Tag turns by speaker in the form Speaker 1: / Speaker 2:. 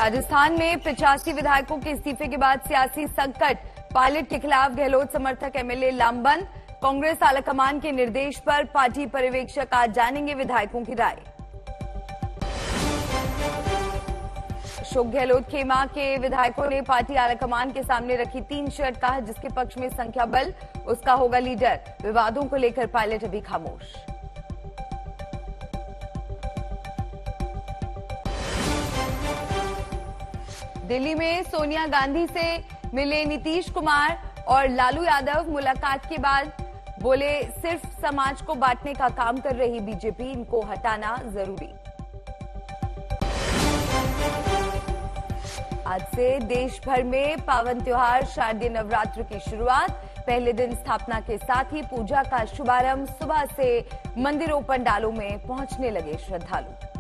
Speaker 1: राजस्थान में 85 विधायकों के इस्तीफे के बाद सियासी संकट। पायलट के खिलाफ गहलोत समर्थक एमएलए लामबंद। कांग्रेस आलाकमान के निर्देश पर पार्टी पर्यवेक्षक आज जानेंगे विधायकों की राय। अशोक गहलोत खेमा के विधायकों ने पार्टी आलाकमान के सामने रखी 3 शर्त, कहा जिसके पक्ष में संख्या बल उसका होगा लीडर। विवादों को लेकर पायलट अभी खामोश। दिल्ली में सोनिया गांधी से मिले नीतीश कुमार और लालू यादव। मुलाकात के बाद बोले सिर्फ समाज को बांटने का काम कर रही बीजेपी, इनको हटाना जरूरी। आज से देश भर में पावन त्योहार शारदीय नवरात्र की शुरुआत। पहले दिन स्थापना के साथ ही पूजा का शुभारंभ। सुबह से मंदिरों पंडालों में पहुंचने लगे श्रद्धालु।